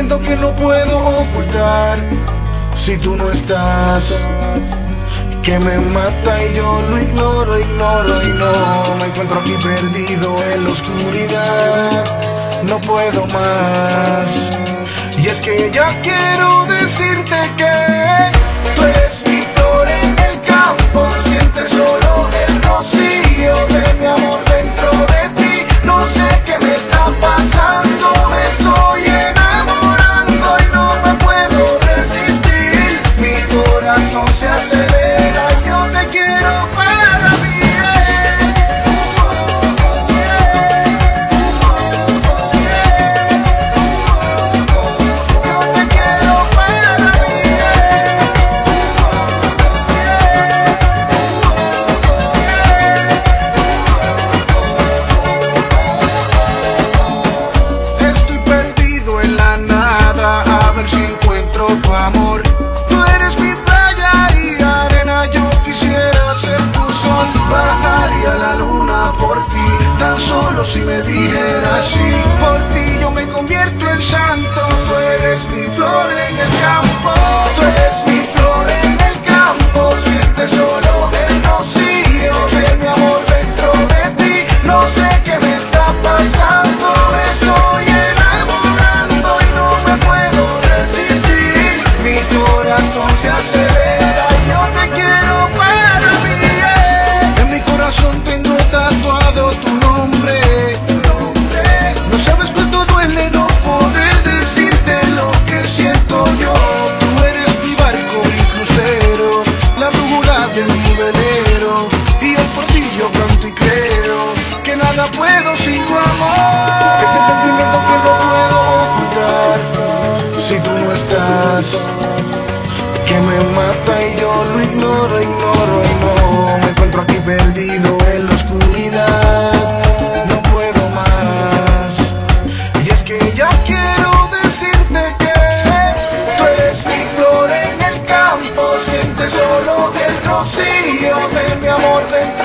sentimiento que no puedo ocultar si tú no estás, que me mata y yo lo ignoro y no me encuentro aquí perdido en la oscuridad, no puedo más. Y es que ya quiero decirte que tú eres mi flor en el campo, sientes solo el rocío de mi amor dentro de ti. No sé qué me está pasando, me estoy enamorando y no me puedo resistir. Mi corazón se acelera, yo te quiero para mí. Amor, tú eres mi playa y arena, yo quisiera ser tu sol, bajaría la luna por ti, tan solo si me dijeras sí. Por ti yo me convierto en santo, tú eres mi flor en el campo, tú eres mi flor en el campo, sientes solo el rocío de mi amor dentro de ti. No sé qué me está pasando, me estoy enamorando y no me puedo resistir. Mi corazón se acelera y yo te quiero para mí. En mi corazón tengo tatuado tu nombre. No sabes cuánto duele no poder decirte lo que siento yo. Tú eres mi barco, mi crucero, la brújula de mi velero, y hoy por ti yo canto y creo que nada puedo sin tu amor. Este sentimiento que no puedo ocultar si tú no estás, que me mata y yo lo ignoro y no me encuentro aquí perdido en la oscuridad, no puedo más. Y es que ya quiero decirte que tú eres mi flor en el campo, sientes solo el rocío de mi amor dentro